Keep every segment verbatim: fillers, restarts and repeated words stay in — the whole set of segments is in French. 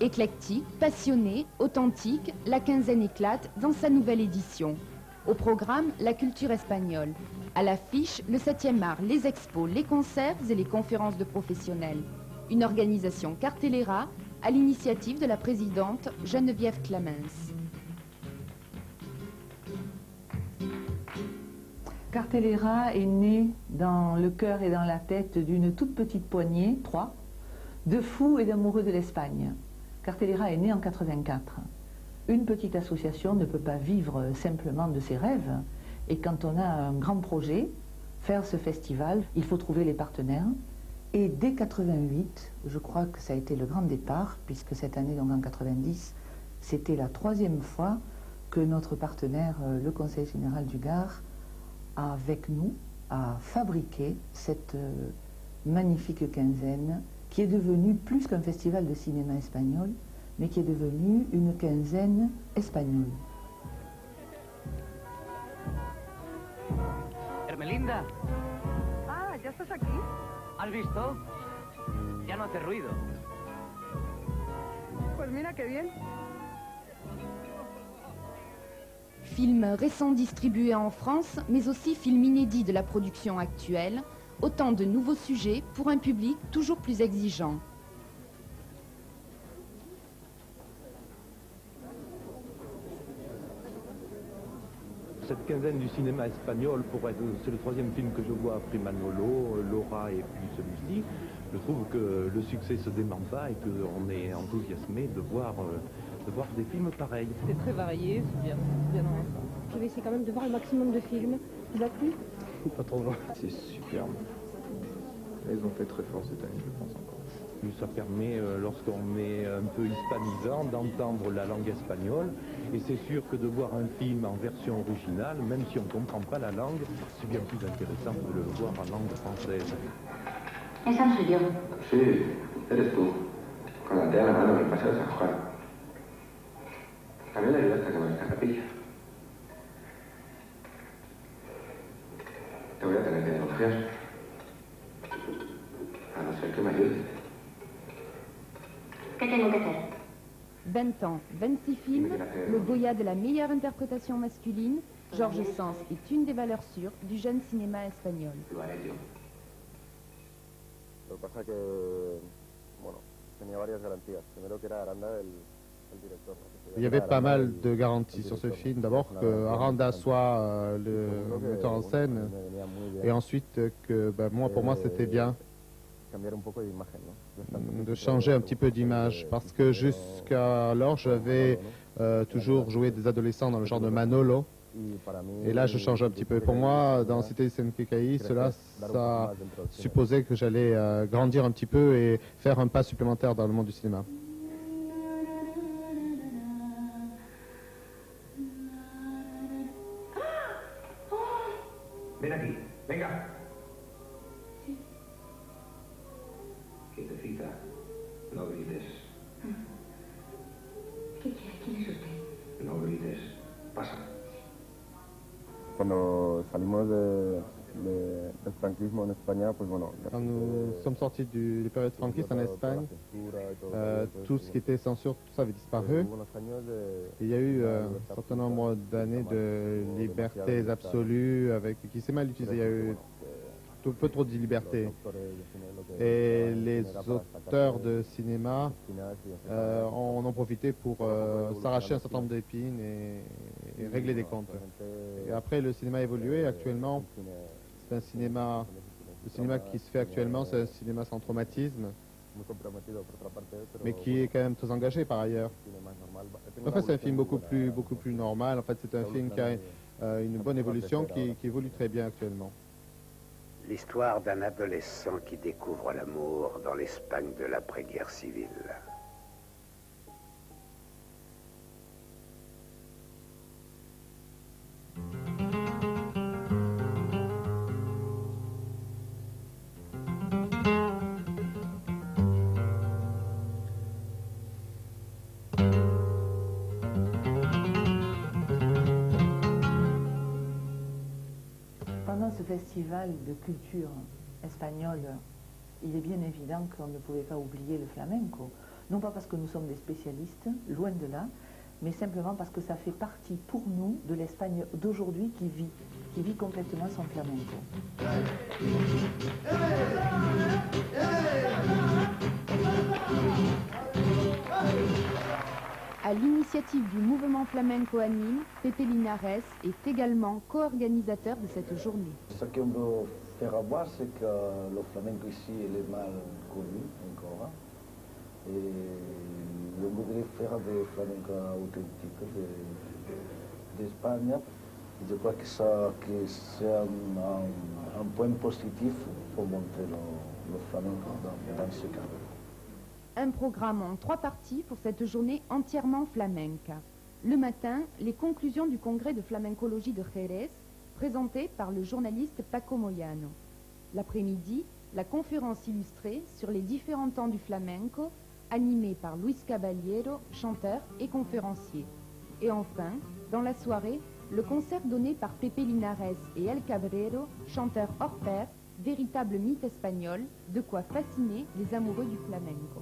Éclectique, passionné, authentique, la quinzaine éclate dans sa nouvelle édition. Au programme, la culture espagnole. À l'affiche, le septième art, les expos, les concerts et les conférences de professionnels. Une organisation Cartelera à l'initiative de la présidente Geneviève Clamens. Cartelera est né dans le cœur et dans la tête d'une toute petite poignée, trois, de fous et d'amoureux de l'Espagne. Cartelera est né en quatre-vingt-quatre. Une petite association ne peut pas vivre simplement de ses rêves. Et quand on a un grand projet, faire ce festival, il faut trouver les partenaires. Et dès quatre-vingt-huit, je crois que ça a été le grand départ, puisque cette année, donc en quatre-vingt-dix, c'était la troisième fois que notre partenaire, le Conseil général du Gard, avec nous, a fabriqué cette euh, magnifique quinzaine qui est devenue plus qu'un festival de cinéma espagnol, mais qui est devenue une quinzaine espagnole. Hermelinda. Ah, ¿ya estás aquí? ¿Has visto? Ya no hace ruido. Pues mira qué bien. Film récent distribué en France, mais aussi film inédit de la production actuelle, autant de nouveaux sujets pour un public toujours plus exigeant. Cette quinzaine du cinéma espagnol, pour être, c'est le troisième film que je vois après Manolo, Laura et puis celui-ci. Je trouve que le succès se dément pas et qu'on est enthousiasmé de voir, euh, de voir des films pareils. C'est très varié, c'est bien, bien ensemble. Je vais essayer quand même de voir un maximum de films. Ça vous a plu? Pas trop loin. C'est superbe. Ils ont fait très fort cette année, je pense encore. Et ça permet, euh, lorsqu'on est un peu hispanisant, d'entendre la langue espagnole. Et c'est sûr que de voir un film en version originale, même si on ne comprend pas la langue, c'est bien plus intéressant que de le voir en langue française. ¿Esa soy yo? Sí, eres tú. Con la tea en la mano en el paseo de San Juan. También le ayudaste a quemar esta capilla. Te voy a tener que denunciar. A no ser que me ayudes. ¿Qué tengo que hacer? vingt ans, vingt-six films, le Goya de la meilleure interprétation masculine, Georges Sens est une des valeurs sûres du jeune cinéma espagnol. Lo haré yo. Lo que pasa que, bueno, tenía varias garantías. Primero que era Aranda, el, el director. ¿no? Il y avait pas mal de garanties sur ce film. D'abord que Aranda soit euh, le metteur en scène, et ensuite que bah, moi, pour moi, c'était bien de changer un petit peu d'image, parce que jusqu'alors, j'avais euh, toujours joué des adolescents dans le genre de Manolo. Et là, je change un petit peu. Pour moi, dans Cité Senkikai, cela ça supposait que j'allais euh, grandir un petit peu et faire un pas supplémentaire dans le monde du cinéma. Ven aquí, venga. Quietecita, no grites. ¿Qué quiere? ¿Quién es usted? No grites. Pasa. Cuando salimos de, de, del franquismo en España, pues bueno... Quand nous sommes sortis du, des périodes franquistes en Espagne, euh, tout ce qui était censure, tout ça avait disparu. Il y a eu euh, un certain nombre d'années de libertés absolues avec, qui s'est mal utilisé. Il y a eu un peu trop de liberté. Et les auteurs de cinéma euh, en ont profité pour euh, s'arracher un certain nombre d'épines et, et régler des comptes. Et après, le cinéma a évolué. Actuellement, c'est un cinéma, le cinéma qui se fait actuellement, c'est un cinéma sans traumatisme, mais qui est quand même très engagé par ailleurs. En fait, c'est un film beaucoup plus, beaucoup plus normal. En fait, c'est un film qui a euh, une bonne évolution, qui, qui évolue très bien actuellement. L'histoire d'un adolescent qui découvre l'amour dans l'Espagne de l'après-guerre civile. Pendant ce festival de culture espagnole, il est bien évident qu'on ne pouvait pas oublier le flamenco. Non pas parce que nous sommes des spécialistes, loin de là, mais simplement parce que ça fait partie pour nous de l'Espagne d'aujourd'hui qui vit, qui vit complètement son flamenco. À l'initiative du mouvement flamenco à Nîmes, Pepe Linares est également co-organisateur de cette journée. Ce qu'on veut faire voir, c'est que le flamenco ici il est mal connu encore. Et on voudrait faire des flamencos authentiques d'Espagne. Je crois que, ça, que c'est un, un, un point positif pour montrer le, le flamenco dans, dans ce cadre. Un programme en trois parties pour cette journée entièrement flamenca. Le matin, les conclusions du congrès de flamencologie de Jerez, présentées par le journaliste Paco Moyano. L'après-midi, la conférence illustrée sur les différents temps du flamenco, animée par Luis Caballero, chanteur et conférencier. Et enfin, dans la soirée, le concert donné par Pepe Linares et El Cabrero, chanteur hors pair, véritable mythe espagnol, de quoi fasciner les amoureux du flamenco.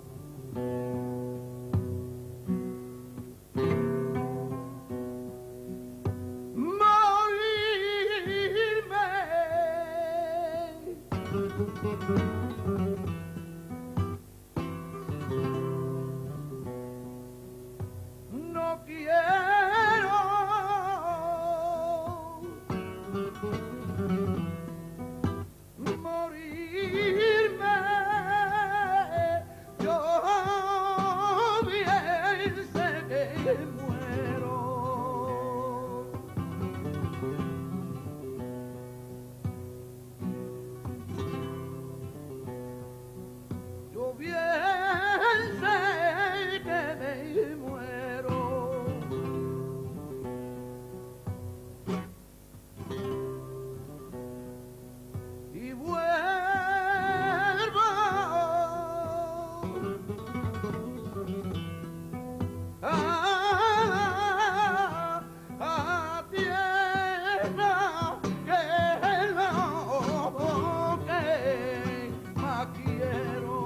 No quiero morirme, yo bien sé que muero. Yo bien sé que me muero. Y vuelvo a, a tierra que no, que más quiero.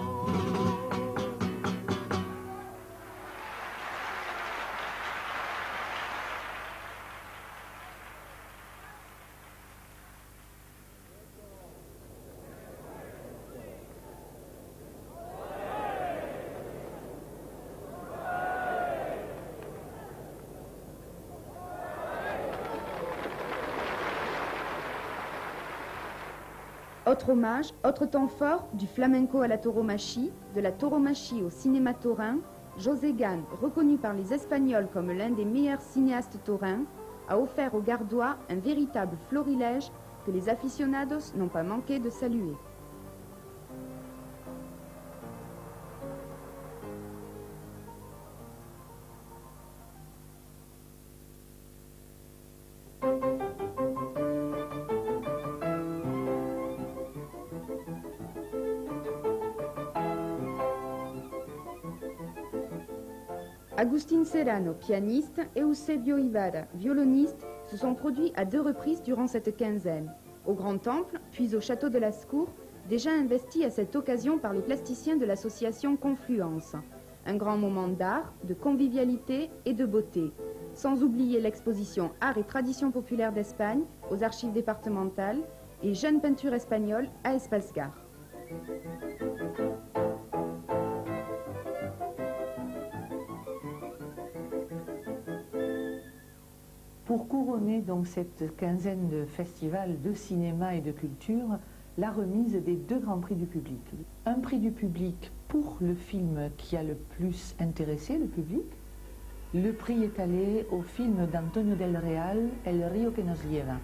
Autre hommage, autre temps fort, du flamenco à la tauromachie, de la tauromachie au cinéma taurin, José Gan, reconnu par les Espagnols comme l'un des meilleurs cinéastes taurins, a offert aux Gardois un véritable florilège que les aficionados n'ont pas manqué de saluer. Agustín Serrano, pianiste, et Eusebio Ibarra, violoniste, se sont produits à deux reprises durant cette quinzaine. Au Grand Temple, puis au Château de Lascours, déjà investi à cette occasion par les plasticiens de l'association Confluence. Un grand moment d'art, de convivialité et de beauté. Sans oublier l'exposition Art et traditions populaires d'Espagne aux archives départementales et Jeunes peintures espagnoles à Espace Gare. Pour couronner donc cette quinzaine de festivals de cinéma et de culture, la remise des deux grands prix du public. Un prix du public pour le film qui a le plus intéressé le public. Le prix est allé au film d'Antonio del Real, El río que nos lleva.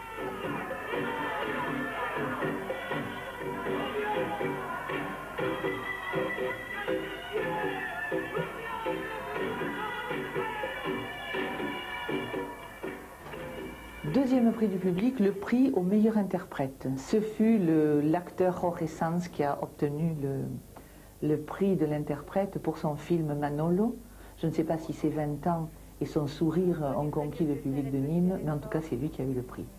Deuxième prix du public, le prix au meilleur interprète. Ce fut l'acteur Jorge Sanz qui a obtenu le, le prix de l'interprète pour son film Manolo. Je ne sais pas si ses vingt ans et son sourire ont conquis le public de Nîmes, mais en tout cas c'est lui qui a eu le prix.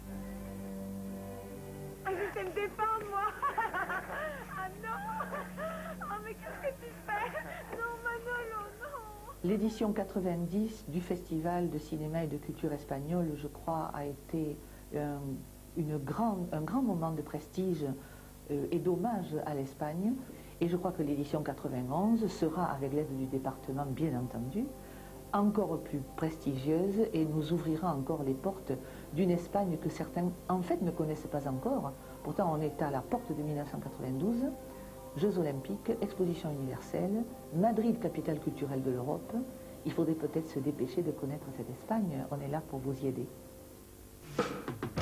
Ah, je sais me défendre, moi. Ah non. Oh, mais qu'est-ce que tu fais? Non, L'édition quatre-vingt-dix du Festival de cinéma et de culture espagnole, je crois, a été un, une grande, un grand moment de prestige euh, et d'hommage à l'Espagne. Et je crois que l'édition quatre-vingt-onze sera, avec l'aide du département bien entendu, encore plus prestigieuse et nous ouvrira encore les portes d'une Espagne que certains, en fait, ne connaissent pas encore. Pourtant, on est à la porte de mille neuf cent quatre-vingt-douze. Jeux olympiques, exposition universelle, Madrid, capitale culturelle de l'Europe. Il faudrait peut-être se dépêcher de connaître cette Espagne. On est là pour vous y aider.